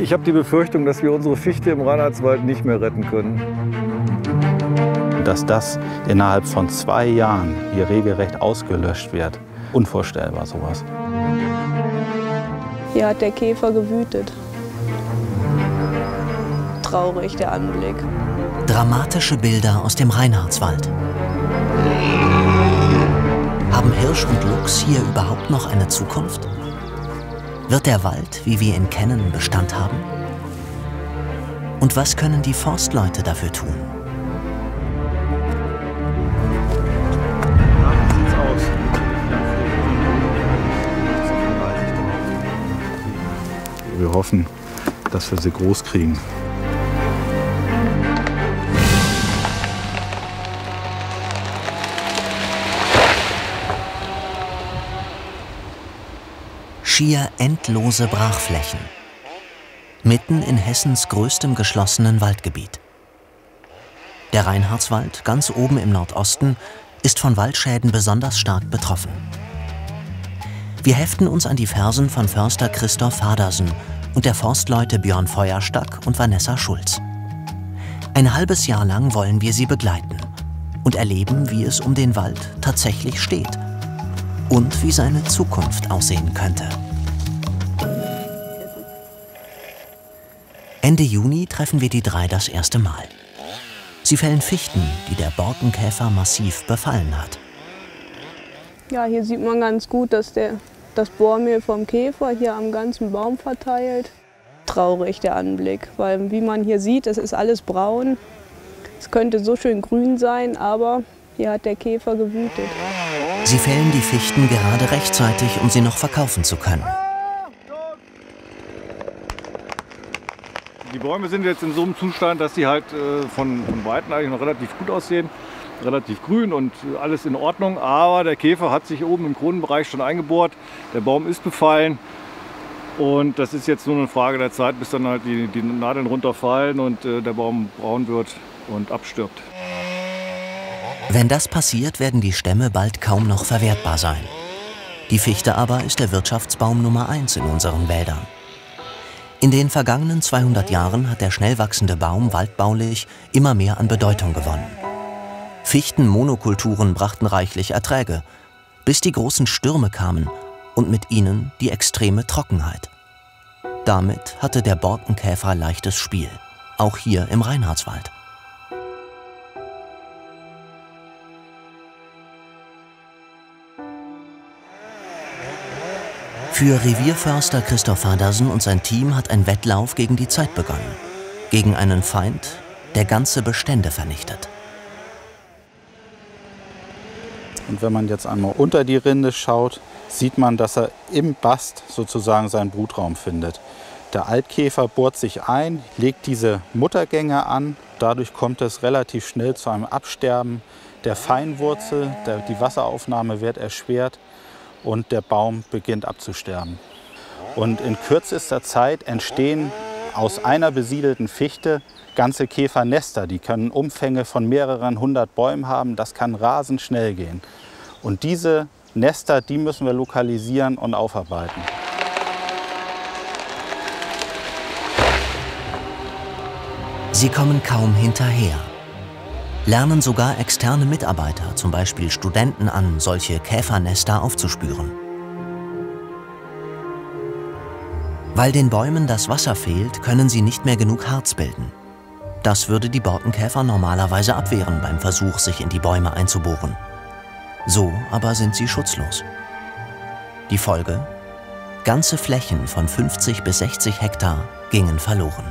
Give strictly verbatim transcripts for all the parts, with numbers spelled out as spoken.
Ich habe die Befürchtung, dass wir unsere Fichte im Reinhardswald nicht mehr retten können. Dass das innerhalb von zwei Jahren hier regelrecht ausgelöscht wird, unvorstellbar sowas. Hier hat der Käfer gewütet. Traurig der Anblick. Dramatische Bilder aus dem Reinhardswald. Haben Hirsch und Luchs hier überhaupt noch eine Zukunft? Wird der Wald, wie wir ihn kennen, Bestand haben? Und was können die Forstleute dafür tun? Wir hoffen, dass wir sie groß kriegen. Schier endlose Brachflächen. Mitten in Hessens größtem geschlossenen Waldgebiet. Der Reinhardswald, ganz oben im Nordosten, ist von Waldschäden besonders stark betroffen. Wir heften uns an die Fersen von Förster Christoph Fadersen und der Forstleute Björn Feuerstack und Vanessa Schulz. Ein halbes Jahr lang wollen wir sie begleiten und erleben, wie es um den Wald tatsächlich steht und wie seine Zukunft aussehen könnte. Ende Juni treffen wir die drei das erste Mal. Sie fällen Fichten, die der Borkenkäfer massiv befallen hat. Ja, hier sieht man ganz gut, dass der, das Bohrmehl vom Käfer hier am ganzen Baum verteilt. Traurig der Anblick, weil wie man hier sieht, es ist alles braun. Es könnte so schön grün sein, aber hier hat der Käfer gewütet. Sie fällen die Fichten gerade rechtzeitig, um sie noch verkaufen zu können. Die Bäume sind jetzt in so einem Zustand, dass sie halt äh, von, von Weitem eigentlich noch relativ gut aussehen. Relativ grün und alles in Ordnung. Aber der Käfer hat sich oben im Kronenbereich schon eingebohrt. Der Baum ist befallen. Und das ist jetzt nur eine Frage der Zeit, bis dann halt die, die Nadeln runterfallen und äh, der Baum braun wird und abstirbt. Wenn das passiert, werden die Stämme bald kaum noch verwertbar sein. Die Fichte aber ist der Wirtschaftsbaum Nummer eins in unseren Wäldern. In den vergangenen zweihundert Jahren hat der schnell wachsende Baum waldbaulich immer mehr an Bedeutung gewonnen. Fichtenmonokulturen brachten reichlich Erträge, bis die großen Stürme kamen und mit ihnen die extreme Trockenheit. Damit hatte der Borkenkäfer leichtes Spiel, auch hier im Reinhardswald. Für Revierförster Christoph Fadersen und sein Team hat ein Wettlauf gegen die Zeit begonnen. Gegen einen Feind, der ganze Bestände vernichtet. Und wenn man jetzt einmal unter die Rinde schaut, sieht man, dass er im Bast sozusagen seinen Brutraum findet. Der Altkäfer bohrt sich ein, legt diese Muttergänge an. Dadurch kommt es relativ schnell zu einem Absterben der Feinwurzel. Der, die Wasseraufnahme wird erschwert und der Baum beginnt abzusterben. Und in kürzester Zeit entstehen aus einer besiedelten Fichte ganze Käfernester. Die können Umfänge von mehreren hundert Bäumen haben. Das kann rasend schnell gehen. Und diese Nester, die müssen wir lokalisieren und aufarbeiten. Sie kommen kaum hinterher. Lernen sogar externe Mitarbeiter, zum Beispiel Studenten, an, solche Käfernester aufzuspüren. Weil den Bäumen das Wasser fehlt, können sie nicht mehr genug Harz bilden. Das würde die Borkenkäfer normalerweise abwehren beim Versuch, sich in die Bäume einzubohren. So aber sind sie schutzlos. Die Folge? Ganze Flächen von fünfzig bis sechzig Hektar gingen verloren.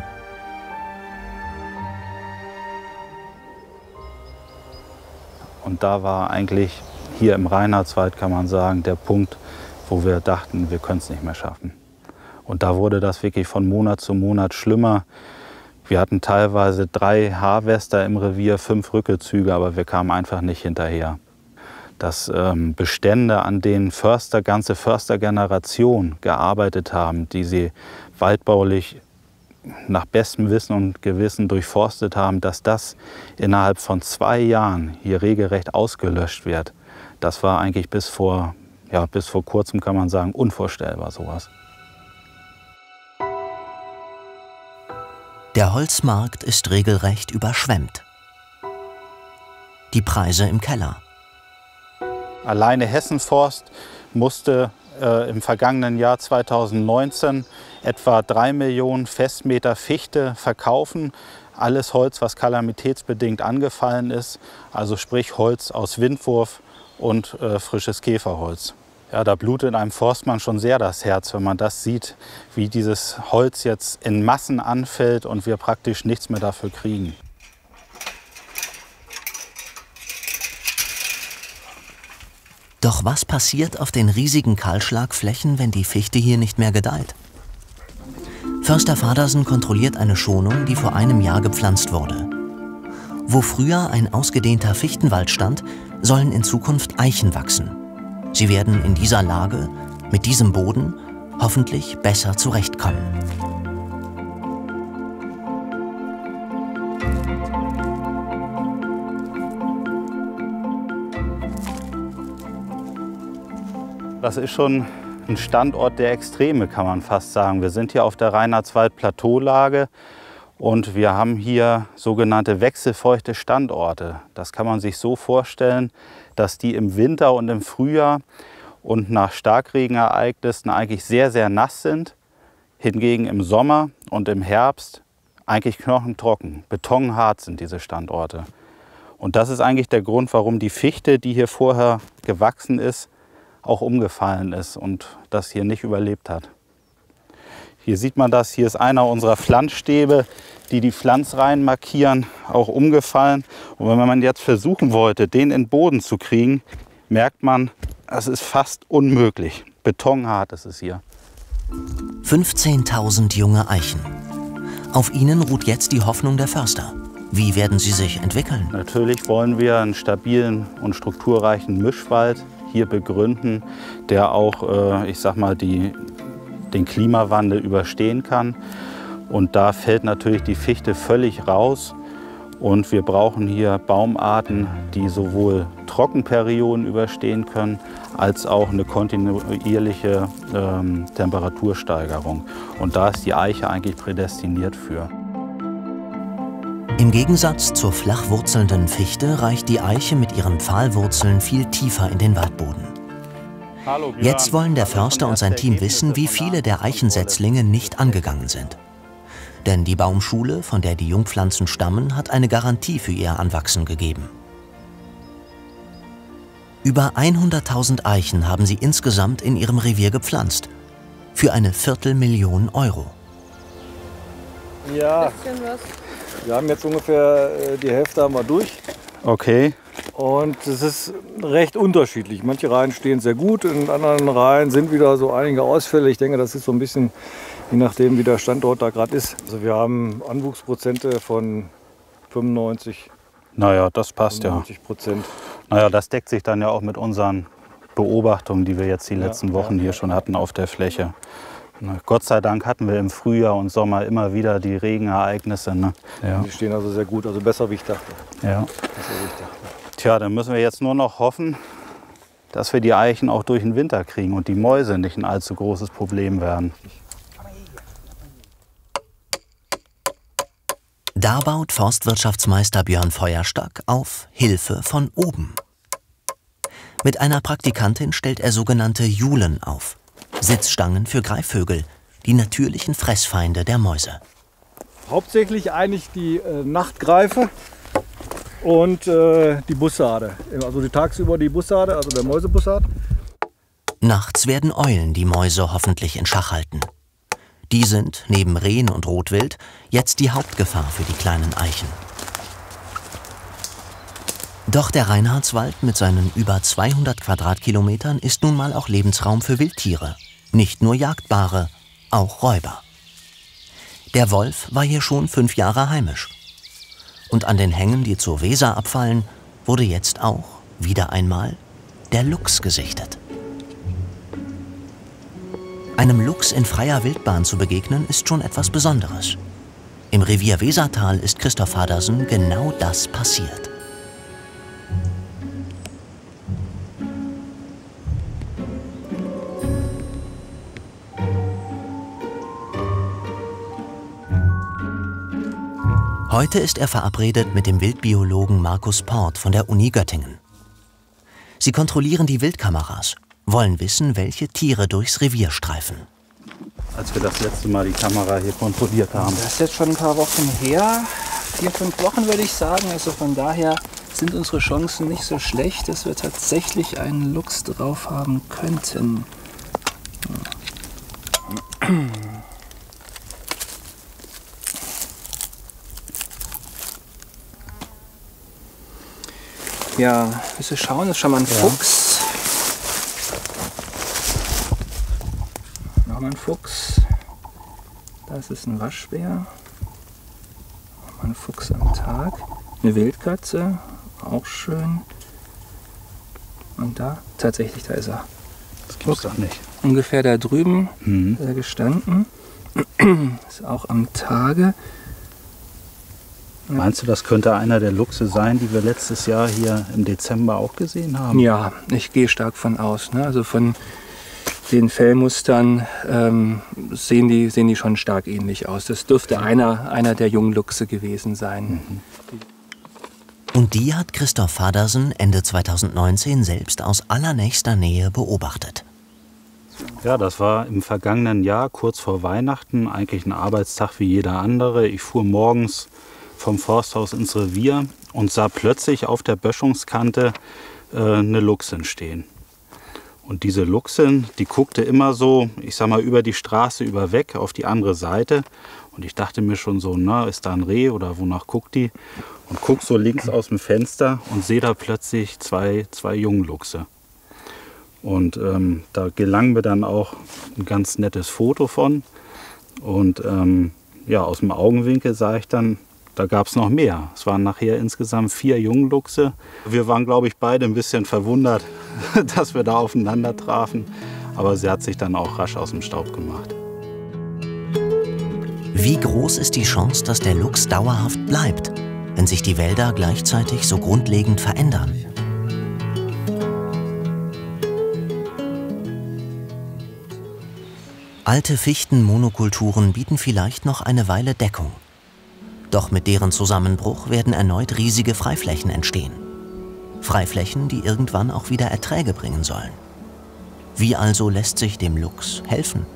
Und da war eigentlich hier im Reinhardswald, kann man sagen, der Punkt, wo wir dachten, wir können es nicht mehr schaffen. Und da wurde das wirklich von Monat zu Monat schlimmer. Wir hatten teilweise drei Harvester im Revier, fünf Rückezüge, aber wir kamen einfach nicht hinterher. Dass ähm, Bestände, an denen Förster, ganze Förstergenerationen gearbeitet haben, die sie waldbaulich nach bestem Wissen und Gewissen durchforstet haben, dass das innerhalb von zwei Jahren hier regelrecht ausgelöscht wird, das war eigentlich bis vor, ja, bis vor kurzem, kann man sagen, unvorstellbar sowas. Der Holzmarkt ist regelrecht überschwemmt. Die Preise im Keller. Alleine Hessenforst musste äh, im vergangenen Jahr zweitausendneunzehn etwa drei Millionen Festmeter Fichte verkaufen. Alles Holz, was kalamitätsbedingt angefallen ist, also sprich Holz aus Windwurf und äh, frisches Käferholz. Ja, da blutet einem Forstmann schon sehr das Herz, wenn man das sieht, wie dieses Holz jetzt in Massen anfällt und wir praktisch nichts mehr dafür kriegen. Doch was passiert auf den riesigen Kahlschlagflächen, wenn die Fichte hier nicht mehr gedeiht? Förster Vadersen kontrolliert eine Schonung, die vor einem Jahr gepflanzt wurde. Wo früher ein ausgedehnter Fichtenwald stand, sollen in Zukunft Eichen wachsen. Sie werden in dieser Lage, mit diesem Boden, hoffentlich besser zurechtkommen. Das ist schon ein Standort der Extreme, kann man fast sagen. Wir sind hier auf der Reinhardswald-Plateaulage und wir haben hier sogenannte wechselfeuchte Standorte. Das kann man sich so vorstellen, dass die im Winter und im Frühjahr und nach Starkregenereignissen eigentlich sehr, sehr nass sind. Hingegen im Sommer und im Herbst eigentlich knochentrocken, betonhart sind diese Standorte. Und das ist eigentlich der Grund, warum die Fichte, die hier vorher gewachsen ist, auch umgefallen ist und das hier nicht überlebt hat. Hier sieht man das, hier ist einer unserer Pflanzstäbe, die die Pflanzreihen markieren, auch umgefallen. Und wenn man jetzt versuchen wollte, den in den Boden zu kriegen, merkt man, es ist fast unmöglich. Betonhart ist es hier. fünfzehntausend junge Eichen. Auf ihnen ruht jetzt die Hoffnung der Förster. Wie werden sie sich entwickeln? Natürlich wollen wir einen stabilen und strukturreichen Mischwald hier begründen, der auch, äh, ich sag mal, die, den Klimawandel überstehen kann. Und da fällt natürlich die Fichte völlig raus. Und wir brauchen hier Baumarten, die sowohl Trockenperioden überstehen können, als auch eine kontinuierliche ähm, Temperatursteigerung. Und da ist die Eiche eigentlich prädestiniert für. Im Gegensatz zur flach wurzelnden Fichte reicht die Eiche mit ihren Pfahlwurzeln viel tiefer in den Waldboden. Hallo, Björn. Jetzt wollen der Förster und sein Team wissen, wie viele der Eichensetzlinge nicht angegangen sind. Denn die Baumschule, von der die Jungpflanzen stammen, hat eine Garantie für ihr Anwachsen gegeben. Über hunderttausend Eichen haben sie insgesamt in ihrem Revier gepflanzt. Für eine Viertelmillion Euro. Ja, wir haben jetzt ungefähr äh, die Hälfte haben wir durch. Okay. Und es ist recht unterschiedlich. Manche Reihen stehen sehr gut, in anderen Reihen sind wieder so einige Ausfälle. Ich denke, das ist so ein bisschen, je nachdem, wie der Standort da gerade ist. Also wir haben Anwuchsprozente von fünfundneunzig. Naja, das passt fünfundneunzig Prozent. Ja. Naja, das deckt sich dann ja auch mit unseren Beobachtungen, die wir jetzt die letzten ja, Wochen ja, hier ja. schon hatten auf der Fläche. Na, Gott sei Dank hatten wir im Frühjahr und Sommer immer wieder die Regenereignisse. Ne? Ja. Die stehen also sehr gut, also besser wie ich dachte. Ja. Besser, wie ich dachte. Tja, dann müssen wir jetzt nur noch hoffen, dass wir die Eichen auch durch den Winter kriegen und die Mäuse nicht ein allzu großes Problem werden. Da baut Forstwirtschaftsmeister Björn Feuerstack auf Hilfe von oben. Mit einer Praktikantin stellt er sogenannte Julen auf. Sitzstangen für Greifvögel, die natürlichen Fressfeinde der Mäuse. Hauptsächlich eigentlich die äh, Nachtgreife und äh, die Bussarde. Also die tagsüber die Bussarde, also der Mäusebussard. Nachts werden Eulen die Mäuse hoffentlich in Schach halten. Die sind, neben Rehen und Rotwild, jetzt die Hauptgefahr für die kleinen Eichen. Doch der Reinhardswald mit seinen über zweihundert Quadratkilometern ist nun mal auch Lebensraum für Wildtiere. Nicht nur jagdbare, auch Räuber. Der Wolf war hier schon fünf Jahre heimisch. Und an den Hängen, die zur Weser abfallen, wurde jetzt auch, wieder einmal, der Luchs gesichtet. Einem Luchs in freier Wildbahn zu begegnen, ist schon etwas Besonderes. Im Revier Wesertal ist Christoph Vadersen genau das passiert. Heute ist er verabredet mit dem Wildbiologen Markus Port von der Uni Göttingen. Sie kontrollieren die Wildkameras, wollen wissen, welche Tiere durchs Revier streifen. Als wir das letzte Mal die Kamera hier kontrolliert haben. Das ist jetzt schon ein paar Wochen her, vier, fünf Wochen würde ich sagen. Also von daher sind unsere Chancen nicht so schlecht, dass wir tatsächlich einen Luchs drauf haben könnten. Ja, willst du schauen? Das ist schon mal ein ja. Fuchs. Nochmal ein Fuchs. Das ist ein Waschbär. Nochmal ein Fuchs am Tag. Eine Wildkatze, auch schön. Und da, tatsächlich, da ist er. Das gibt's doch nicht. Ungefähr da drüben mhm. ist er gestanden. Ist auch am Tage. Meinst du, das könnte einer der Luchse sein, die wir letztes Jahr hier im Dezember auch gesehen haben? Ja, ich gehe stark von aus. Ne? Also von den Fellmustern ähm, sehen, die, sehen die schon stark ähnlich aus. Das dürfte einer, einer der jungen Luchse gewesen sein. Mhm. Und die hat Christoph Fadersen Ende zweitausendneunzehn selbst aus allernächster Nähe beobachtet. Ja, das war im vergangenen Jahr, kurz vor Weihnachten, eigentlich ein Arbeitstag wie jeder andere. Ich fuhr morgens vom Forsthaus ins Revier und sah plötzlich auf der Böschungskante äh, eine Luchsin stehen. Und diese Luchsin, die guckte immer so, ich sag mal, über die Straße über weg auf die andere Seite. Und ich dachte mir schon so, na, ist da ein Reh oder wonach guckt die? Und guck so links aus dem Fenster und sehe da plötzlich zwei, zwei Jungluchse. Und ähm, da gelang mir dann auch ein ganz nettes Foto von. Und ähm, ja, aus dem Augenwinkel sah ich dann, da gab es noch mehr. Es waren nachher insgesamt vier Jungluchse. Wir waren, glaube ich, beide ein bisschen verwundert, dass wir da aufeinander trafen. Aber sie hat sich dann auch rasch aus dem Staub gemacht. Wie groß ist die Chance, dass der Luchs dauerhaft bleibt, wenn sich die Wälder gleichzeitig so grundlegend verändern? Alte Fichtenmonokulturen bieten vielleicht noch eine Weile Deckung. Doch mit deren Zusammenbruch werden erneut riesige Freiflächen entstehen. Freiflächen, die irgendwann auch wieder Erträge bringen sollen. Wie also lässt sich dem Luchs helfen?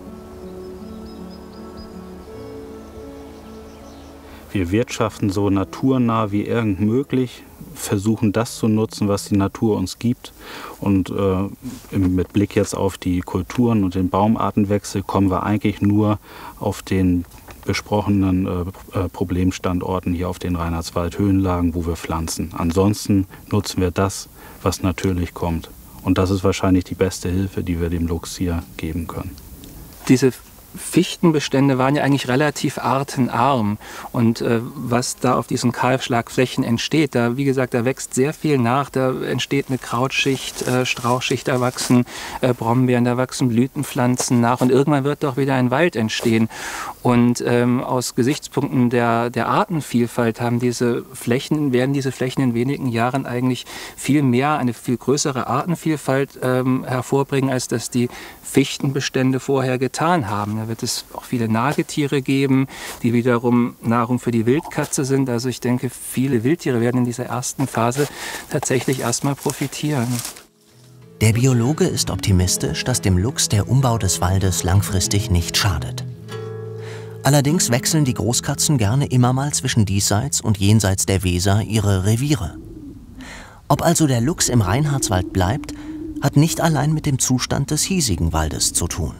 Wir wirtschaften so naturnah wie irgend möglich, versuchen das zu nutzen, was die Natur uns gibt. Und äh, mit Blick jetzt auf die Kulturen und den Baumartenwechsel kommen wir eigentlich nur auf den besprochenen äh, Problemstandorten hier auf den Reinhardswald-Höhenlagen, wo wir pflanzen. Ansonsten nutzen wir das, was natürlich kommt. Und das ist wahrscheinlich die beste Hilfe, die wir dem Luchs hier geben können. Diese Fichtenbestände waren ja eigentlich relativ artenarm. Und äh, was da auf diesen Kahlschlagflächen entsteht, da, wie gesagt, da wächst sehr viel nach. Da entsteht eine Krautschicht, äh, Strauchschicht, da wachsen äh, Brombeeren, da wachsen Blütenpflanzen nach. Und irgendwann wird doch wieder ein Wald entstehen. Und ähm, aus Gesichtspunkten der, der Artenvielfalt haben diese Flächen, werden diese Flächen in wenigen Jahren eigentlich viel mehr, eine viel größere Artenvielfalt ähm, hervorbringen, als das die Fichtenbestände vorher getan haben. Da wird es auch viele Nagetiere geben, die wiederum Nahrung für die Wildkatze sind. Also ich denke, viele Wildtiere werden in dieser ersten Phase tatsächlich erstmal profitieren. Der Biologe ist optimistisch, dass dem Luchs der Umbau des Waldes langfristig nicht schadet. Allerdings wechseln die Großkatzen gerne immer mal zwischen diesseits und jenseits der Weser ihre Reviere. Ob also der Luchs im Reinhardswald bleibt, hat nicht allein mit dem Zustand des hiesigen Waldes zu tun.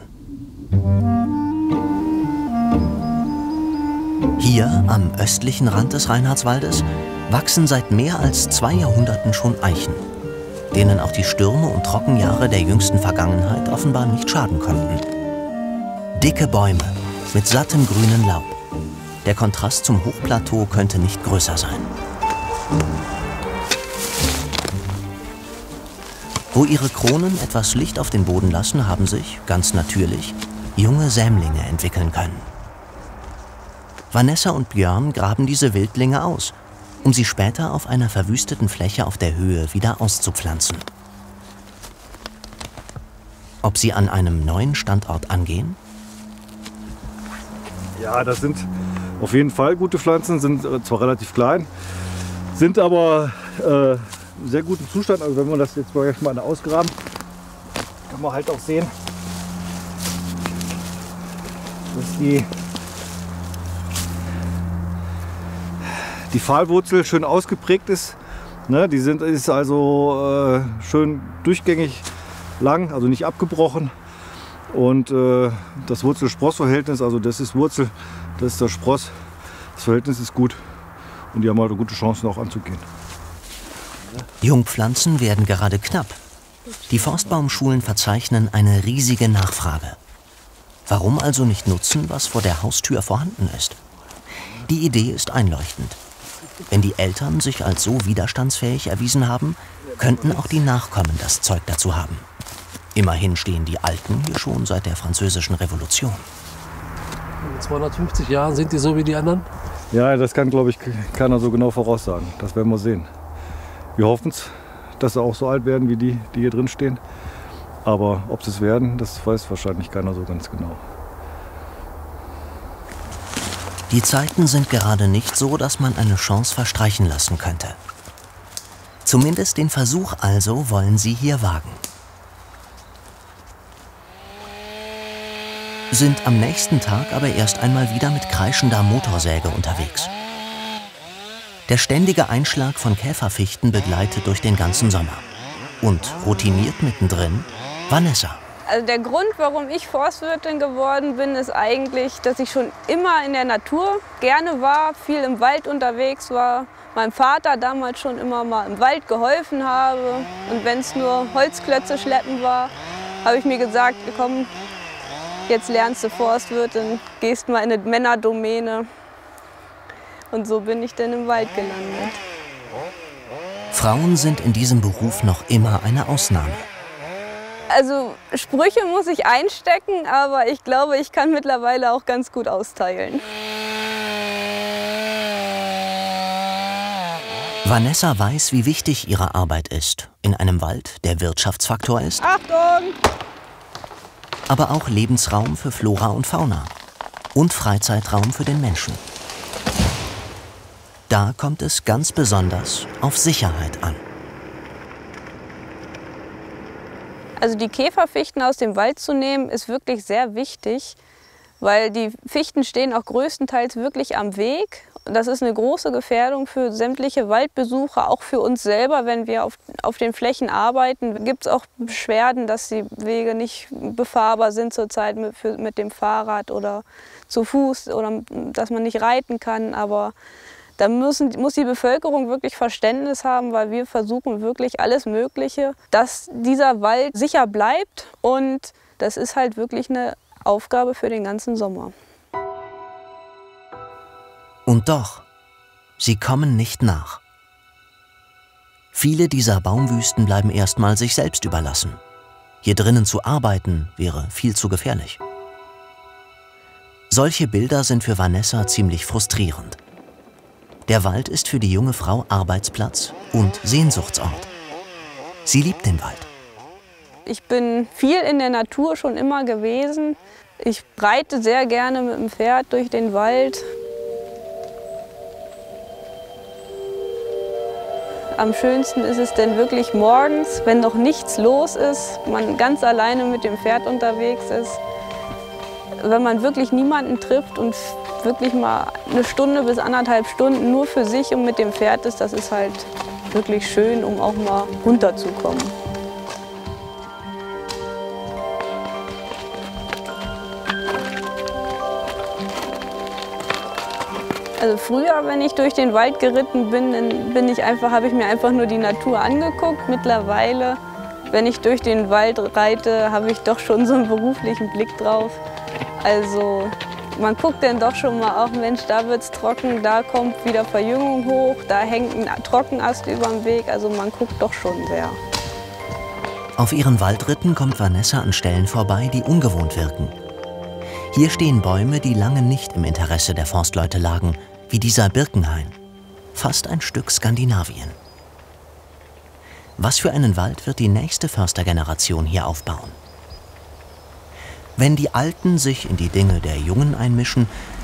Hier, am östlichen Rand des Reinhardswaldes, wachsen seit mehr als zwei Jahrhunderten schon Eichen, denen auch die Stürme und Trockenjahre der jüngsten Vergangenheit offenbar nicht schaden konnten. Dicke Bäume mit sattem grünen Laub. Der Kontrast zum Hochplateau könnte nicht größer sein. Wo ihre Kronen etwas Licht auf den Boden lassen, haben sich, ganz natürlich, junge Sämlinge entwickeln können. Vanessa und Björn graben diese Wildlinge aus, um sie später auf einer verwüsteten Fläche auf der Höhe wieder auszupflanzen. Ob sie an einem neuen Standort angehen? Ja, das sind Auf jeden Fall gute Pflanzen, sind zwar relativ klein, sind aber äh, sehr guten Zustand. Also wenn man das jetzt mal ausgraben, kann man halt auch sehen, dass die, die Pfahlwurzel schön ausgeprägt ist. Ne, die sind, ist also äh, schön durchgängig lang, also nicht abgebrochen. Und äh, das Wurzel-Spross-Verhältnis, also das ist Wurzel, das ist der Spross, das Verhältnis ist gut. Und die haben halt gute Chancen auch anzugehen. Jungpflanzen werden gerade knapp. Die Forstbaumschulen verzeichnen eine riesige Nachfrage. Warum also nicht nutzen, was vor der Haustür vorhanden ist? Die Idee ist einleuchtend. Wenn die Eltern sich als so widerstandsfähig erwiesen haben, könnten auch die Nachkommen das Zeug dazu haben. Immerhin stehen die Alten hier schon seit der Französischen Revolution. In zweihundertfünfzig Jahren sind die so wie die anderen? Ja, das kann, glaube ich, keiner so genau voraussagen. Das werden wir sehen. Wir hoffen es, dass sie auch so alt werden wie die, die hier drin stehen. Aber ob sie es werden, das weiß wahrscheinlich keiner so ganz genau. Die Zeiten sind gerade nicht so, dass man eine Chance verstreichen lassen könnte. Zumindest den Versuch also wollen sie hier wagen. Sind am nächsten Tag aber erst einmal wieder mit kreischender Motorsäge unterwegs. Der ständige Einschlag von Käferfichten begleitet durch den ganzen Sommer. Und routiniert mittendrin Vanessa. Also der Grund, warum ich Forstwirtin geworden bin, ist eigentlich, dass ich schon immer in der Natur gerne war, viel im Wald unterwegs war, meinem Vater damals schon immer mal im Wald geholfen habe. Und wenn es nur Holzklötze schleppen war, habe ich mir gesagt, komm, jetzt lernst du Forstwirtin, gehst mal in eine Männerdomäne. Und so bin ich dann im Wald gelandet. Frauen sind in diesem Beruf noch immer eine Ausnahme. Also Sprüche muss ich einstecken, aber ich glaube, ich kann mittlerweile auch ganz gut austeilen. Vanessa weiß, wie wichtig ihre Arbeit ist. In einem Wald, der Wirtschaftsfaktor ist. Achtung! Aber auch Lebensraum für Flora und Fauna. Und Freizeitraum für den Menschen. Da kommt es ganz besonders auf Sicherheit an. Also die Käferfichten aus dem Wald zu nehmen, ist wirklich sehr wichtig, weil die Fichten stehen auch größtenteils wirklich am Weg. Das ist eine große Gefährdung für sämtliche Waldbesucher, auch für uns selber, wenn wir auf, auf den Flächen arbeiten. Gibt es auch Beschwerden, dass die Wege nicht befahrbar sind zurzeit mit, für, mit dem Fahrrad oder zu Fuß oder dass man nicht reiten kann. Aber da müssen, muss die Bevölkerung wirklich Verständnis haben, weil wir versuchen wirklich alles Mögliche, dass dieser Wald sicher bleibt. Und das ist halt wirklich eine Aufgabe für den ganzen Sommer. Und doch, sie kommen nicht nach. Viele dieser Baumwüsten bleiben erstmal sich selbst überlassen. Hier drinnen zu arbeiten wäre viel zu gefährlich. Solche Bilder sind für Vanessa ziemlich frustrierend. Der Wald ist für die junge Frau Arbeitsplatz und Sehnsuchtsort. Sie liebt den Wald. Ich bin viel in der Natur schon immer gewesen. Ich reite sehr gerne mit dem Pferd durch den Wald. Am schönsten ist es denn wirklich morgens, wenn noch nichts los ist, man ganz alleine mit dem Pferd unterwegs ist. Wenn man wirklich niemanden trifft und wirklich mal eine Stunde bis anderthalb Stunden nur für sich und mit dem Pferd ist, das ist halt wirklich schön, um auch mal runterzukommen. Also früher, wenn ich durch den Wald geritten bin, dann bin ich einfach, habe ich mir einfach nur die Natur angeguckt. Mittlerweile, wenn ich durch den Wald reite, habe ich doch schon so einen beruflichen Blick drauf. Also man guckt dann doch schon mal auf, Mensch, da wird es trocken, da kommt wieder Verjüngung hoch, da hängt ein Trockenast über dem Weg. Also man guckt doch schon sehr. Auf ihren Waldritten kommt Vanessa an Stellen vorbei, die ungewohnt wirken. Hier stehen Bäume, die lange nicht im Interesse der Forstleute lagen, wie dieser Birkenhain. Fast ein Stück Skandinavien. Was für einen Wald wird die nächste Förstergeneration hier aufbauen? Wenn die Alten sich in die Dinge der Jungen einmischen,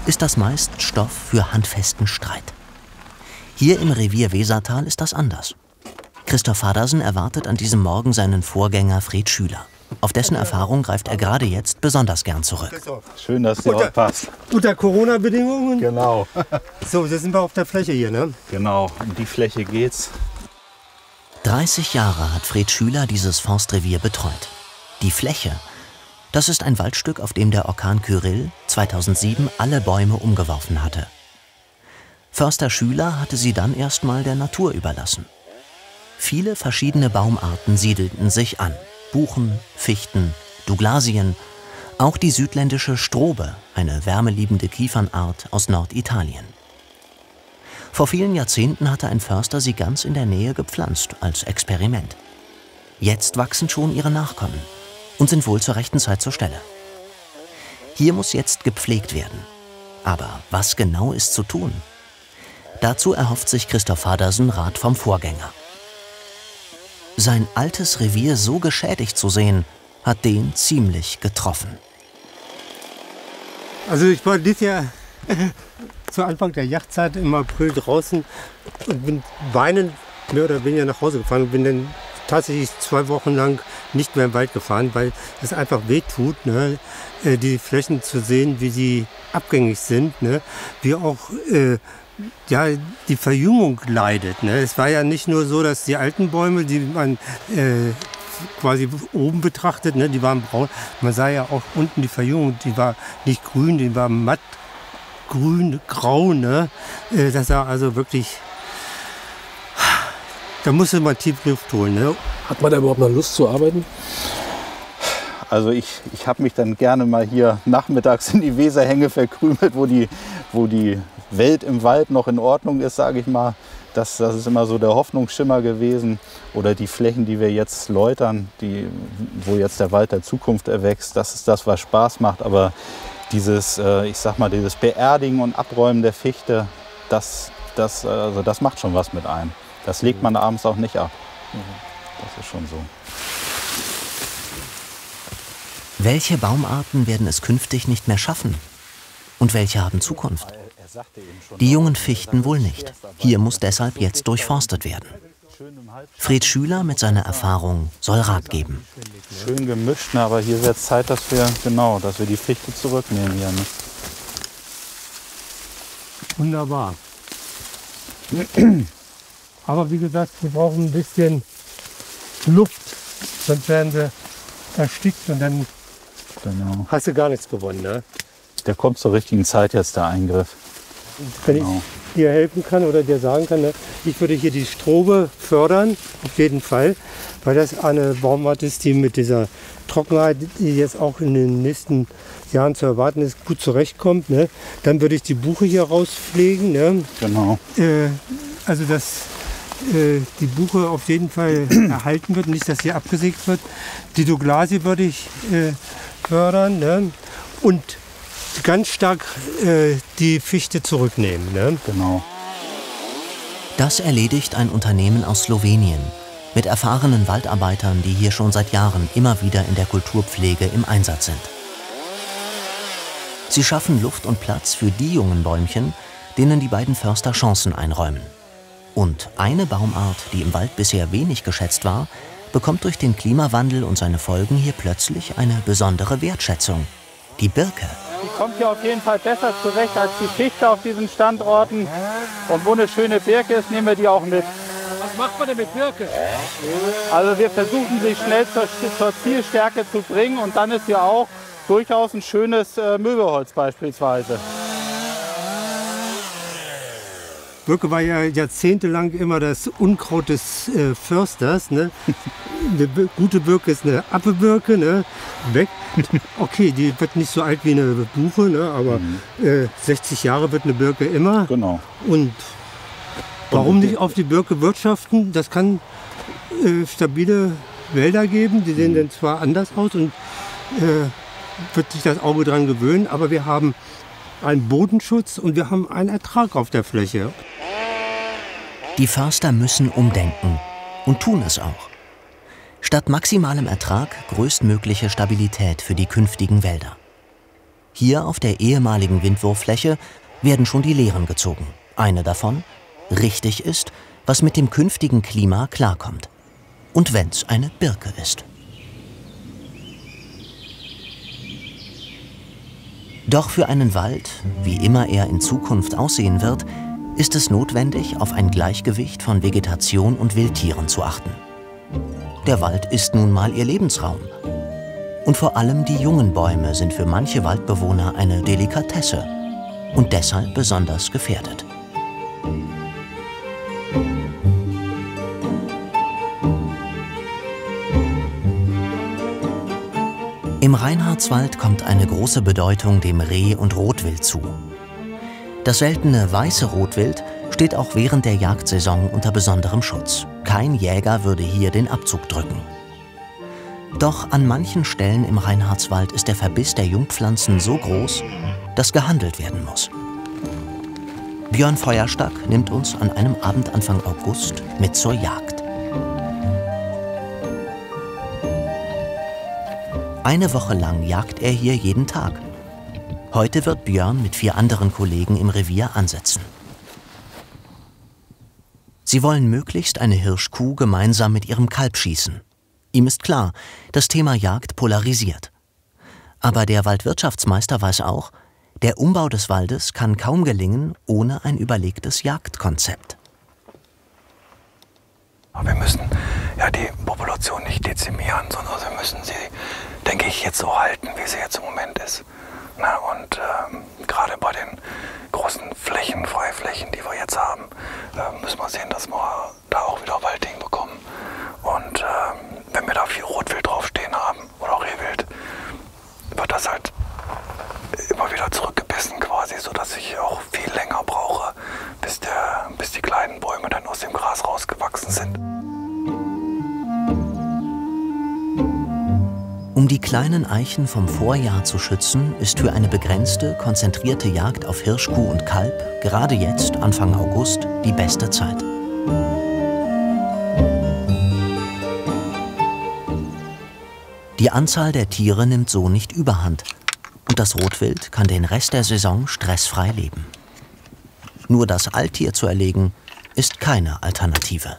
ist das meist Stoff für handfesten Streit. Hier im Revier Wesertal ist das anders. Christoph Faddersen erwartet an diesem Morgen seinen Vorgänger Fred Schüler. Auf dessen Erfahrung greift er gerade jetzt besonders gern zurück. Schön, dass dir auch passt. Unter Corona-Bedingungen? Genau. So, jetzt sind wir auf der Fläche hier, ne? Genau, um die Fläche geht's. dreißig Jahre hat Fred Schüler dieses Forstrevier betreut. Die Fläche, das ist ein Waldstück, auf dem der Orkan Kyrill zweitausendsieben alle Bäume umgeworfen hatte. Förster Schüler hatte sie dann erstmal der Natur überlassen. Viele verschiedene Baumarten siedelten sich an. Buchen, Fichten, Douglasien, auch die südländische Strobe, eine wärmeliebende Kiefernart aus Norditalien. Vor vielen Jahrzehnten hatte ein Förster sie ganz in der Nähe gepflanzt, als Experiment. Jetzt wachsen schon ihre Nachkommen und sind wohl zur rechten Zeit zur Stelle. Hier muss jetzt gepflegt werden. Aber was genau ist zu tun? Dazu erhofft sich Christoph Faddersen Rat vom Vorgänger. Sein altes Revier so geschädigt zu sehen, hat den ziemlich getroffen. Also ich war dieses Jahr zu Anfang der Jagdzeit im April draußen und bin weinend mehr oder weniger nach Hause gefahren und bin dann tatsächlich zwei Wochen lang nicht mehr im Wald gefahren, weil es einfach wehtut, ne, die Flächen zu sehen, wie sie abgängig sind, ne, wie auch äh, ja, die Verjüngung leidet. Ne? Es war ja nicht nur so, dass die alten Bäume, die man äh, quasi oben betrachtet, ne, die waren braun. Man sah ja auch unten die Verjüngung, die war nicht grün, die war matt grün, grau. Ne? Äh, das sah also wirklich, da musste man tief Luft holen. Ne? Hat man da überhaupt noch Lust zu arbeiten? Also ich, ich habe mich dann gerne mal hier nachmittags in die Weserhänge verkrümelt, wo die, wo die Welt im Wald noch in Ordnung ist, sage ich mal. Das, das ist immer so der Hoffnungsschimmer gewesen. Oder die Flächen, die wir jetzt läutern, die, wo jetzt der Wald der Zukunft erwächst, das ist das, was Spaß macht. Aber dieses, äh, ich sag mal, dieses Beerdigen und Abräumen der Fichte, das, das, also das macht schon was mit einem. Das legt man abends auch nicht ab. Das ist schon so. Welche Baumarten werden es künftig nicht mehr schaffen? Und welche haben Zukunft? Die jungen Fichten wohl nicht. Hier muss deshalb jetzt durchforstet werden. Fred Schüler mit seiner Erfahrung soll Rat geben. Schön gemischt, ne, aber hier wird es Zeit, dass wir, genau, dass wir die Fichte zurücknehmen hier. Ne? Wunderbar. Aber wie gesagt, wir brauchen ein bisschen Luft, sonst werden sie erstickt und dann Genau. hast du gar nichts gewonnen. Ne? Der kommt zur richtigen Zeit jetzt, der Eingriff. Wenn Genau. ich dir helfen kann oder dir sagen kann, ne, ich würde hier die Strobe fördern, auf jeden Fall, weil das eine Baumart ist, die mit dieser Trockenheit, die jetzt auch in den nächsten Jahren zu erwarten ist, gut zurechtkommt. Ne? Dann würde ich die Buche hier rauspflegen. Ne? Genau. Äh, also dass äh, die Buche auf jeden Fall erhalten wird, nicht, dass sie abgesägt wird. Die Douglasie würde ich äh, fördern, ne? Und ganz stark äh, die Fichte zurücknehmen. Ne? Genau. Das erledigt ein Unternehmen aus Slowenien mit erfahrenen Waldarbeitern, die hier schon seit Jahren immer wieder in der Kulturpflege im Einsatz sind. Sie schaffen Luft und Platz für die jungen Bäumchen, denen die beiden Förster Chancen einräumen. Und eine Baumart, die im Wald bisher wenig geschätzt war, bekommt durch den Klimawandel und seine Folgen hier plötzlich eine besondere Wertschätzung. Die Birke. Die kommt hier auf jeden Fall besser zurecht als die Fichte auf diesen Standorten. Und wo eine schöne Birke ist, nehmen wir die auch mit. Was macht man denn mit Birke? Also wir versuchen sie schnell zur, zur Zielstärke zu bringen und dann ist ja auch durchaus ein schönes äh, Möbelholz beispielsweise. Birke war ja jahrzehntelang immer das Unkraut des äh, Försters. Ne? Eine B- gute Birke ist eine Apfelbirke, ne? Weg. Okay, die wird nicht so alt wie eine Buche, ne? Aber mhm. äh, sechzig Jahre wird eine Birke immer. Genau. Und warum nicht auf die Birke wirtschaften? Das kann äh, stabile Wälder geben, die sehen mhm. dann zwar anders aus und äh, wird sich das Auge dran gewöhnen, aber wir haben einen Bodenschutz und wir haben einen Ertrag auf der Fläche. Die Förster müssen umdenken und tun es auch. Statt maximalem Ertrag größtmögliche Stabilität für die künftigen Wälder. Hier auf der ehemaligen Windwurffläche werden schon die Lehren gezogen. Eine davon: richtig ist, was mit dem künftigen Klima klarkommt. Und wenn's eine Birke ist. Doch für einen Wald, wie immer er in Zukunft aussehen wird, ist es notwendig, auf ein Gleichgewicht von Vegetation und Wildtieren zu achten. Der Wald ist nun mal ihr Lebensraum. Und vor allem die jungen Bäume sind für manche Waldbewohner eine Delikatesse und deshalb besonders gefährdet. Im Reinhardswald kommt eine große Bedeutung dem Reh- und Rotwild zu. Das seltene weiße Rotwild steht auch während der Jagdsaison unter besonderem Schutz. Kein Jäger würde hier den Abzug drücken. Doch an manchen Stellen im Reinhardswald ist der Verbiss der Jungpflanzen so groß, dass gehandelt werden muss. Björn Feuerstack nimmt uns an einem Abend Anfang August mit zur Jagd. Eine Woche lang jagt er hier jeden Tag. Heute wird Björn mit vier anderen Kollegen im Revier ansetzen. Sie wollen möglichst eine Hirschkuh gemeinsam mit ihrem Kalb schießen. Ihm ist klar, das Thema Jagd polarisiert. Aber der Waldwirtschaftsmeister weiß auch, der Umbau des Waldes kann kaum gelingen ohne ein überlegtes Jagdkonzept. Wir müssen ja die Population nicht dezimieren, sondern wir müssen sie, denke ich, jetzt so halten, wie sie jetzt im Moment ist. Na, und ähm, gerade bei den großen Flächen, Freiflächen, die wir jetzt haben, äh, müssen wir sehen, dass wir da auch wieder Wald hinbekommen. Und ähm, wenn wir da viel Rotwild draufstehen haben oder auch Rehwild, wird das halt immer wieder zurückgebissen quasi, sodass ich auch viel länger brauche, bis, der, bis die kleinen Bäume dann aus dem Gras rausgewachsen sind. Um die kleinen Eichen vom Vorjahr zu schützen, ist für eine begrenzte, konzentrierte Jagd auf Hirschkuh und Kalb gerade jetzt, Anfang August, die beste Zeit. Die Anzahl der Tiere nimmt so nicht überhand und das Rotwild kann den Rest der Saison stressfrei leben. Nur das Alttier zu erlegen, ist keine Alternative.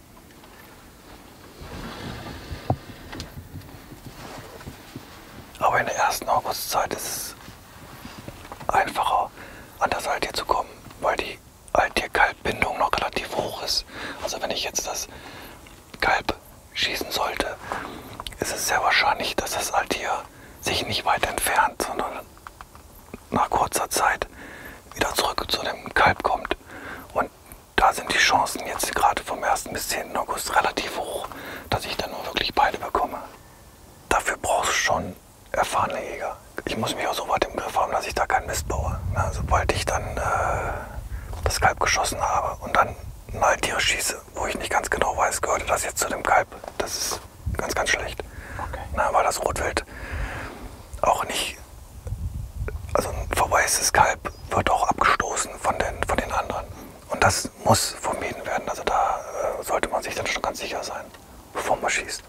Aber in der ersten Augustzeit ist es einfacher, an das Alttier zu kommen, weil die Alttier-Kalb-Bindung noch relativ hoch ist. Also wenn ich jetzt das Kalb schießen sollte, ist es sehr wahrscheinlich, dass das Alttier sich nicht weit entfernt, sondern nach kurzer Zeit wieder zurück zu dem Kalb kommt. Und da sind die Chancen jetzt gerade vom ersten bis zehnten August relativ hoch, dass ich dann nur wirklich beide bekomme. Dafür brauchst du schon erfahrene Jäger. Ich muss mich auch so weit im Griff haben, dass ich da keinen Mist baue. Na, sobald ich dann äh, das Kalb geschossen habe und dann ein Alttier schieße, wo ich nicht ganz genau weiß, gehörte das jetzt zu dem Kalb, das ist ganz, ganz schlecht. Okay. Na, weil das Rotwild auch nicht, also ein verwaistes Kalb wird auch abgestoßen von den, von den anderen. Und das muss vermieden werden. Also da äh, sollte man sich dann schon ganz sicher sein, bevor man schießt.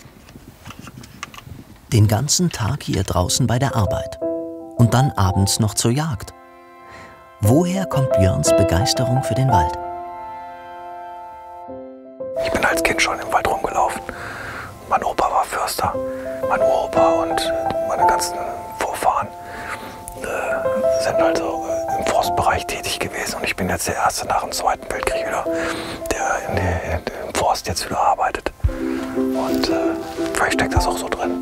Den ganzen Tag hier draußen bei der Arbeit und dann abends noch zur Jagd. Woher kommt Björns Begeisterung für den Wald? Ich bin als Kind schon im Wald rumgelaufen. Mein Opa war Förster, mein Uropa und meine ganzen Vorfahren äh, sind also im Forstbereich tätig gewesen. Und ich bin jetzt der Erste nach dem Zweiten Weltkrieg wieder, der in die, in, im Forst jetzt wieder arbeitet. Und äh, vielleicht steckt das auch so drin.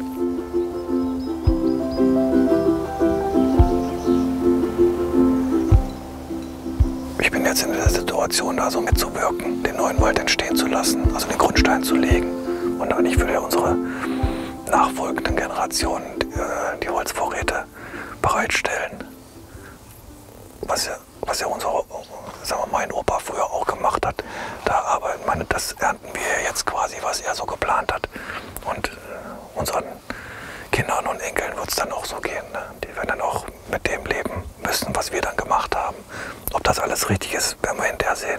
Ich bin jetzt in der Situation, da so mitzuwirken, den neuen Wald entstehen zu lassen, also den Grundstein zu legen. Und dann nicht für unsere nachfolgenden Generationen die, die Holzvorräte bereitstellen. Was ja, was ja unser, sagen wir, mein Opa früher auch gemacht hat. Da aber, ich meine, das ernten wir jetzt quasi, was er so geplant hat. Und äh, unseren Kindern und Enkeln wird es dann auch so gehen. Ne? Die werden dann auch mit dem leben müssen, was wir dann gemacht haben. Ob das alles richtig ist, werden wir hinterher sehen.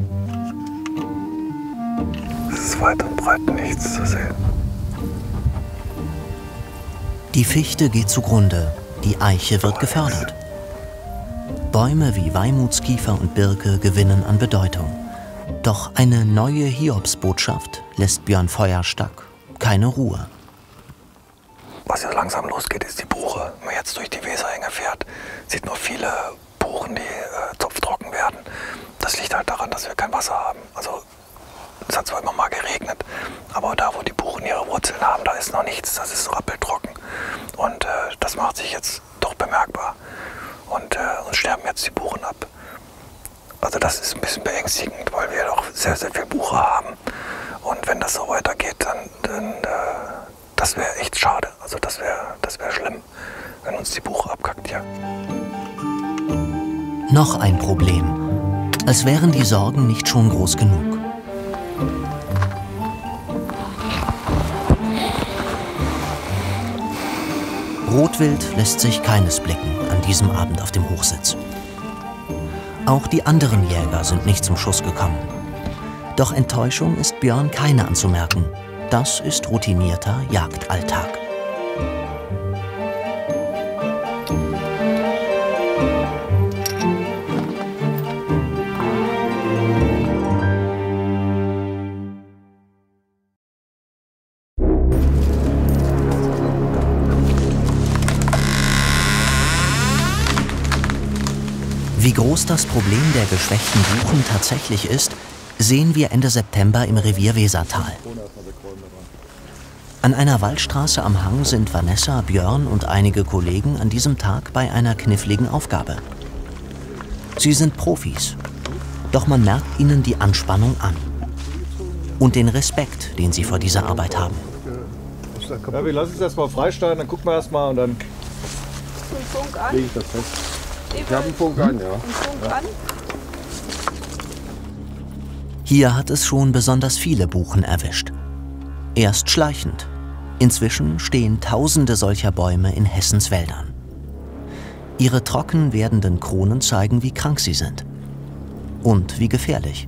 Es ist weit und breit nichts zu sehen. Die Fichte geht zugrunde Die Eiche wird gefördert. Bäume wie Weimutskiefer und Birke gewinnen an Bedeutung. Doch eine neue Hiobsbotschaft lässt Björn Feuerstack keine Ruhe. Was jetzt langsam losgeht, ist die Buche. Wenn man jetzt durch die Weserhänge fährt, sieht man viele Buchen, die äh, zopftrocken werden. Das liegt halt daran, dass wir kein Wasser haben. Also es hat zwar immer mal geregnet, aber da, wo die Buchen ihre Wurzeln haben, da ist noch nichts. Das ist rappeltrocken. Und äh, das macht sich jetzt doch bemerkbar. Und äh, uns sterben jetzt die Buchen ab. Also das ist ein bisschen beängstigend, weil wir doch sehr, sehr viel Buche haben. Und wenn das so weitergeht, dann, dann äh, das wäre echt schade. Also das wäre das wär schlimm, wenn uns die Buche abkackt hier. Noch ein Problem. Als wären die Sorgen nicht schon groß genug. Rotwild lässt sich keines blicken an diesem Abend auf dem Hochsitz. Auch die anderen Jäger sind nicht zum Schuss gekommen. Doch Enttäuschung ist Björn keine anzumerken. Das ist routinierter Jagdalltag. Wie groß das Problem der geschwächten Buchen tatsächlich ist, sehen wir Ende September im Revier Wesertal. An einer Waldstraße am Hang sind Vanessa, Björn und einige Kollegen an diesem Tag bei einer kniffligen Aufgabe. Sie sind Profis, doch man merkt ihnen die Anspannung an und den Respekt, den sie vor dieser Arbeit haben. Ja, wir lassen es erstmal freistellen, dann gucken wir erstmal und dann lege ich das fest. Ich habe einen Funk an, ja. Ja. Hier hat es schon besonders viele Buchen erwischt. Erst schleichend. Inzwischen stehen tausende solcher Bäume in Hessens Wäldern. Ihre trocken werdenden Kronen zeigen, wie krank sie sind. Und wie gefährlich.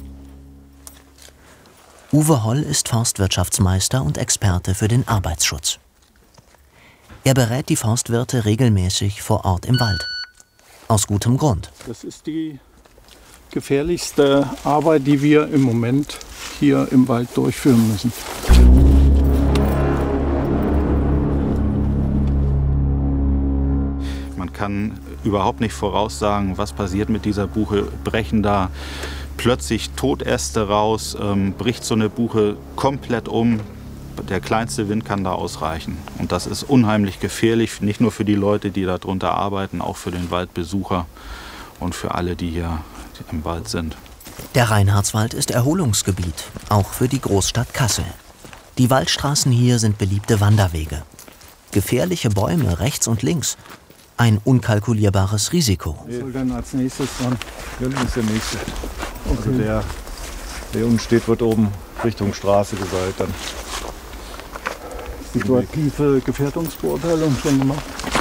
Uwe Holl ist Forstwirtschaftsmeister und Experte für den Arbeitsschutz. Er berät die Forstwirte regelmäßig vor Ort im Wald. Aus gutem Grund. Das ist die gefährlichste Arbeit, die wir im Moment hier im Wald durchführen müssen. Man kann überhaupt nicht voraussagen, was passiert mit dieser Buche. Brechen da plötzlich Todäste raus, ähm, bricht so eine Buche komplett um. Der kleinste Wind kann da ausreichen. Und das ist unheimlich gefährlich, nicht nur für die Leute, die darunter arbeiten, auch für den Waldbesucher und für alle, die hier im Wald sind. Der Reinhardswald ist Erholungsgebiet, auch für die Großstadt Kassel. Die Waldstraßen hier sind beliebte Wanderwege. Gefährliche Bäume rechts und links. Ein unkalkulierbares Risiko. Was soll denn als nächstes dran? Hinten ist der nächste. Okay. Also der, der unten steht, wird oben Richtung Straße geseilt dann. Situative Gefährdungsbeurteilung schon gemacht?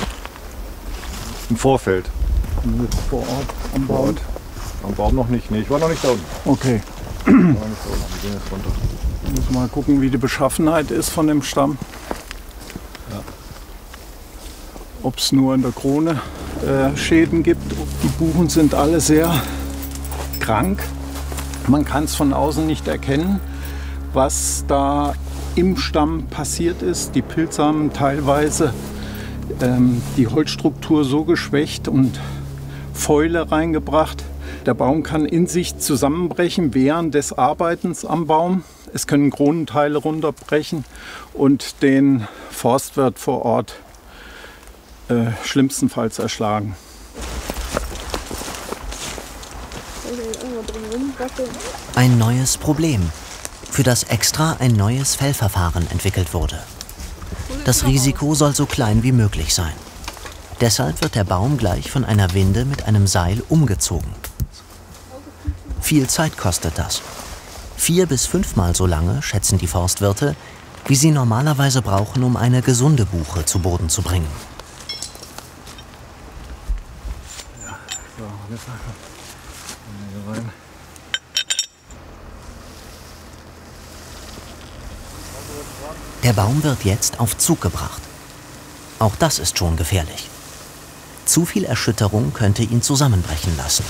Im Vorfeld. Und jetzt vor Ort am Vor Baum? Ort. Am Baum noch nicht. Nee, ich war noch nicht da unten. Okay. Ich war noch nicht da unten. Wir gehen jetzt runter. Muss mal gucken, wie die Beschaffenheit ist von dem Stamm. Ja. Ob es nur in der Krone äh, Schäden gibt. Die Buchen sind alle sehr krank. Man kann es von außen nicht erkennen, was da im Stamm passiert ist. Die Pilze haben teilweise ähm, die Holzstruktur so geschwächt und Fäule reingebracht. Der Baum kann in sich zusammenbrechen während des Arbeitens am Baum. Es können Kronenteile runterbrechen und den Forstwirt vor Ort äh, schlimmstenfalls erschlagen. Ein neues Problem, für das extra ein neues Fellverfahren entwickelt wurde. Das Risiko soll so klein wie möglich sein. Deshalb wird der Baum gleich von einer Winde mit einem Seil umgezogen. Viel Zeit kostet das. Vier bis fünfmal so lange, schätzen die Forstwirte, wie sie normalerweise brauchen, um eine gesunde Buche zu Boden zu bringen. Ja, so, jetzt hier rein. Der Baum wird jetzt auf Zug gebracht. Auch das ist schon gefährlich. Zu viel Erschütterung könnte ihn zusammenbrechen lassen.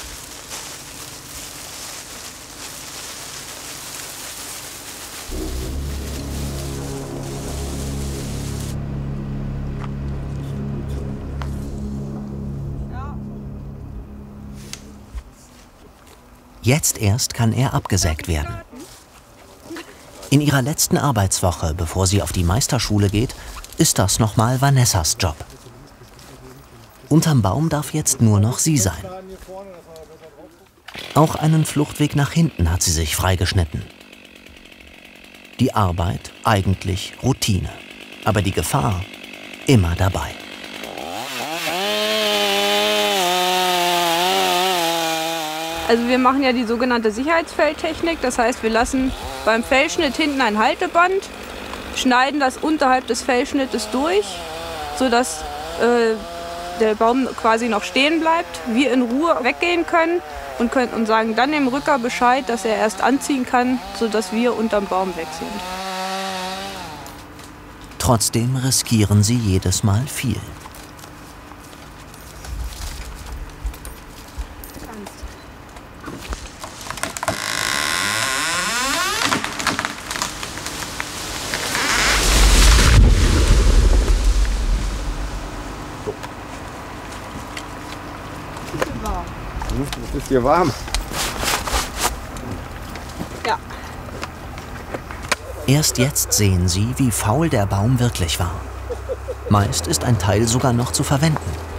Jetzt erst kann er abgesägt werden. In ihrer letzten Arbeitswoche, bevor sie auf die Meisterschule geht, ist das nochmal Vanessas Job. Unterm Baum darf jetzt nur noch sie sein. Auch einen Fluchtweg nach hinten hat sie sich freigeschnitten. Die Arbeit eigentlich Routine, aber die Gefahr immer dabei. Also wir machen ja die sogenannte Sicherheitsfelltechnik. Das heißt, wir lassen beim Fellschnitt hinten ein Halteband, schneiden das unterhalb des Fellschnittes durch, sodass äh, der Baum quasi noch stehen bleibt, wir in Ruhe weggehen können und, können und sagen dann dem Rücker Bescheid, dass er erst anziehen kann, sodass wir unterm Baum weg sind. Trotzdem riskieren sie jedes Mal viel. Es ist hier warm. Ja. Erst jetzt sehen sie, wie faul der Baum wirklich war. Meist ist ein Teil sogar noch zu verwenden.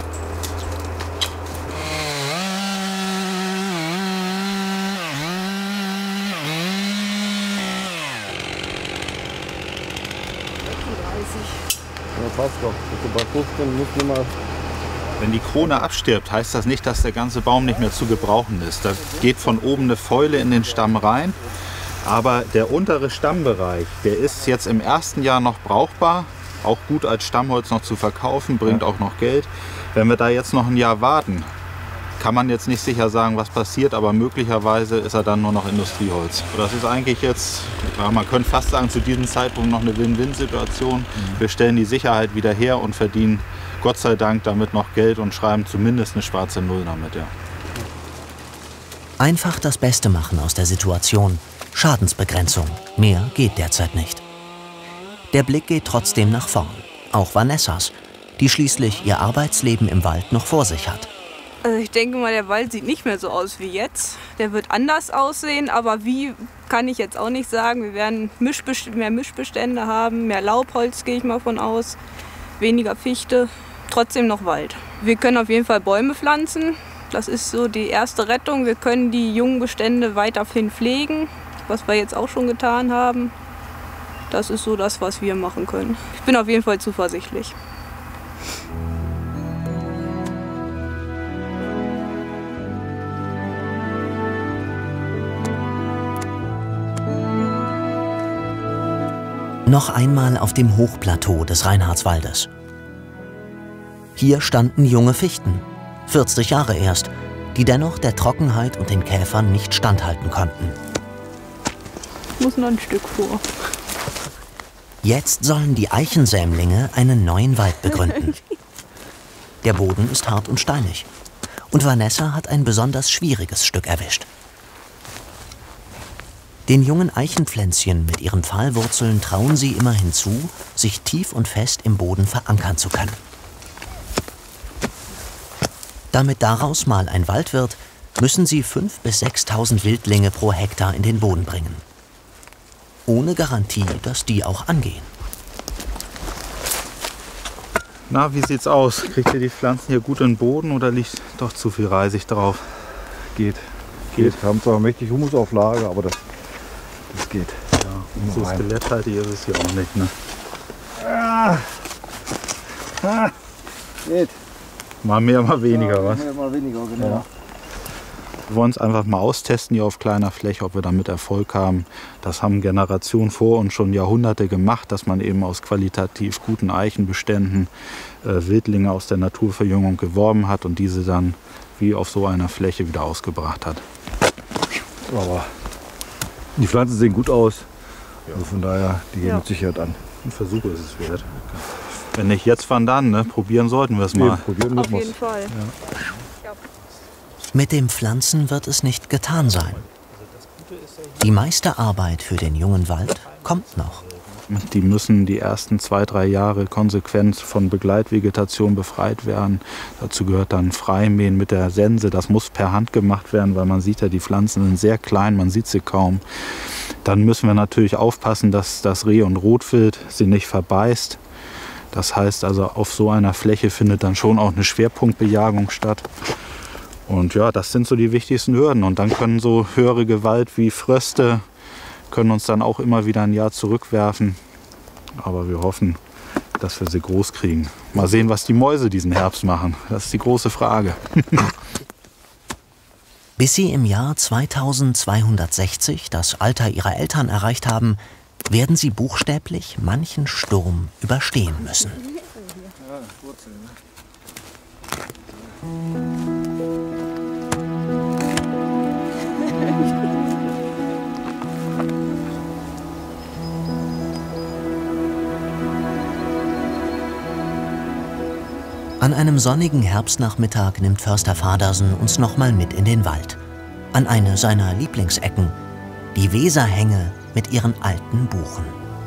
Ja, passt doch. Also bei fünfzehn muss man mal. Wenn die Krone abstirbt, heißt das nicht, dass der ganze Baum nicht mehr zu gebrauchen ist. Da geht von oben eine Fäule in den Stamm rein. Aber der untere Stammbereich, der ist jetzt im ersten Jahr noch brauchbar. Auch gut als Stammholz noch zu verkaufen, bringt auch noch Geld. Wenn wir da jetzt noch ein Jahr warten, kann man jetzt nicht sicher sagen, was passiert, aber möglicherweise ist er dann nur noch Industrieholz. Das ist eigentlich jetzt, ja, man könnte fast sagen, zu diesem Zeitpunkt noch eine Win-Win-Situation. Mhm. Wir stellen die Sicherheit wieder her und verdienen Gott sei Dank damit noch Geld und schreiben zumindest eine schwarze Null damit. Ja. Einfach das Beste machen aus der Situation. Schadensbegrenzung. Mehr geht derzeit nicht. Der Blick geht trotzdem nach vorn. Auch Vanessas, die schließlich ihr Arbeitsleben im Wald noch vor sich hat. Also ich denke mal, der Wald sieht nicht mehr so aus wie jetzt. Der wird anders aussehen, aber wie, kann ich jetzt auch nicht sagen. Wir werden Mischbest- mehr Mischbestände haben, mehr Laubholz gehe ich mal von aus, weniger Fichte, trotzdem noch Wald. Wir können auf jeden Fall Bäume pflanzen. Das ist so die erste Rettung. Wir können die jungen Bestände weiterhin pflegen, was wir jetzt auch schon getan haben. Das ist so das, was wir machen können. Ich bin auf jeden Fall zuversichtlich. Noch einmal auf dem Hochplateau des Reinhardswaldes. Hier standen junge Fichten, vierzig Jahre erst, die dennoch der Trockenheit und den Käfern nicht standhalten konnten. Ich muss noch ein Stück vor. Jetzt sollen die Eichensämlinge einen neuen Wald begründen. Der Boden ist hart und steinig. Und Vanessa hat ein besonders schwieriges Stück erwischt. Den jungen Eichenpflänzchen mit ihren Pfahlwurzeln trauen sie immerhin zu, sich tief und fest im Boden verankern zu können. Damit daraus mal ein Wald wird, müssen sie fünftausend bis sechstausend Wildlinge pro Hektar in den Boden bringen. Ohne Garantie, dass die auch angehen. Na, wie sieht's aus? Kriegt ihr die Pflanzen hier gut in den Boden oder liegt doch zu viel Reisig drauf? Geht. Geht. Wir haben zwar mächtig Humusauflage, aber das, das geht. Ja, so skeletthaltig ist es hier auch nicht, ne? Ah. Ah. Geht. Mal mehr, mal weniger, ja, was? Mal, mal weniger, genau. Ja. Wir wollen es einfach mal austesten hier auf kleiner Fläche, ob wir damit Erfolg haben. Das haben Generationen vor uns schon Jahrhunderte gemacht, dass man eben aus qualitativ guten Eichenbeständen äh, Wildlinge aus der Naturverjüngung geworben hat und diese dann wie auf so einer Fläche wieder ausgebracht hat. Aber die Pflanzen sehen gut aus, also von daher, die gehen ja. mit Sicherheit an. Ein Versuch ist es wert. Wenn nicht jetzt, wann dann? Ne? Probieren sollten wir es mal. Nee, probieren Auf jeden Fall. Ja. Mit dem Pflanzen wird es nicht getan sein. Die meiste Arbeit für den jungen Wald kommt noch. Die müssen die ersten zwei, drei Jahre konsequent von Begleitvegetation befreit werden. Dazu gehört dann Freimähen mit der Sense. Das muss per Hand gemacht werden, weil man sieht ja, die Pflanzen sind sehr klein, man sieht sie kaum. Dann müssen wir natürlich aufpassen, dass das Reh- und Rotwild sie nicht verbeißt. Das heißt also, auf so einer Fläche findet dann schon auch eine Schwerpunktbejagung statt. Und ja, das sind so die wichtigsten Hürden. Und dann können so höhere Gewalt wie Fröste können uns dann auch immer wieder ein Jahr zurückwerfen. Aber wir hoffen, dass wir sie groß kriegen. Mal sehen, was die Mäuse diesen Herbst machen. Das ist die große Frage. Bis sie im Jahr zweitausendzweihundertsechzig das Alter ihrer Eltern erreicht haben, werden sie buchstäblich manchen Sturm überstehen müssen. An einem sonnigen Herbstnachmittag nimmt Förster Fadersen uns nochmal mit in den Wald. An eine seiner Lieblingsecken, die Weserhänge mit ihren alten Buchen.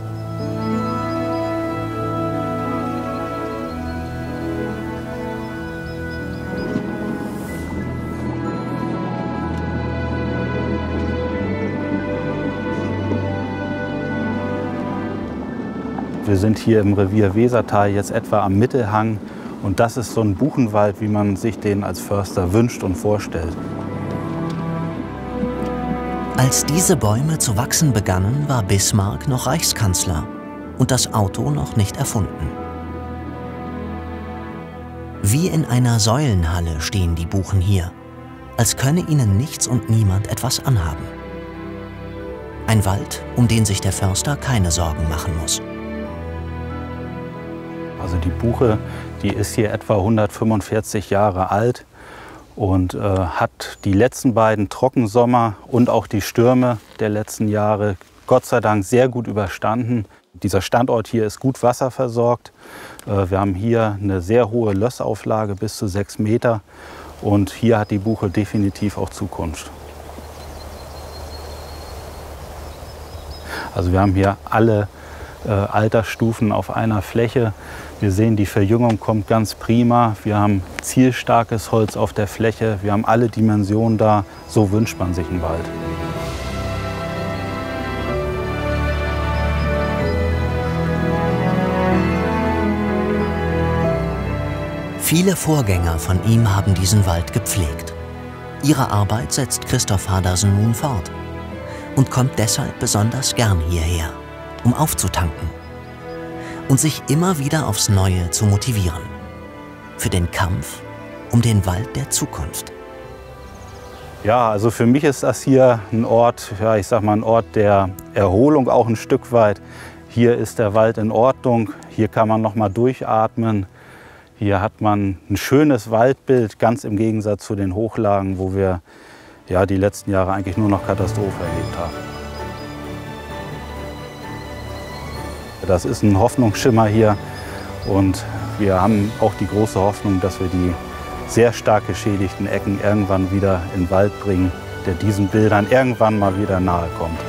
Wir sind hier im Revier Wesertal jetzt etwa am Mittelhang. Und das ist so ein Buchenwald, wie man sich den als Förster wünscht und vorstellt. Als diese Bäume zu wachsen begannen, war Bismarck noch Reichskanzler und das Auto noch nicht erfunden. Wie in einer Säulenhalle stehen die Buchen hier, als könne ihnen nichts und niemand etwas anhaben. Ein Wald, um den sich der Förster keine Sorgen machen muss. Also die Buche, die ist hier etwa hundertfünfundvierzig Jahre alt und äh, hat die letzten beiden Trockensommer und auch die Stürme der letzten Jahre Gott sei Dank sehr gut überstanden. Dieser Standort hier ist gut wasserversorgt. Äh, wir haben hier eine sehr hohe Lössauflage bis zu sechs Meter und hier hat die Buche definitiv auch Zukunft. Also wir haben hier alle äh, Altersstufen auf einer Fläche. Wir sehen, die Verjüngung kommt ganz prima. Wir haben zielstarkes Holz auf der Fläche. Wir haben alle Dimensionen da. So wünscht man sich einen Wald. Viele Vorgänger von ihm haben diesen Wald gepflegt. Ihre Arbeit setzt Christoph Fadersen nun fort und kommt deshalb besonders gern hierher, um aufzutanken und sich immer wieder aufs Neue zu motivieren. Für den Kampf um den Wald der Zukunft. Ja, also für mich ist das hier ein Ort, ja, ich sag mal ein Ort der Erholung auch ein Stück weit. Hier ist der Wald in Ordnung, hier kann man noch mal durchatmen. Hier hat man ein schönes Waldbild, ganz im Gegensatz zu den Hochlagen, wo wir ja, die letzten Jahre eigentlich nur noch Katastrophe erlebt haben. Das ist ein Hoffnungsschimmer hier und wir haben auch die große Hoffnung, dass wir die sehr stark geschädigten Ecken irgendwann wieder in den Wald bringen, der diesen Bildern irgendwann mal wieder nahe kommt.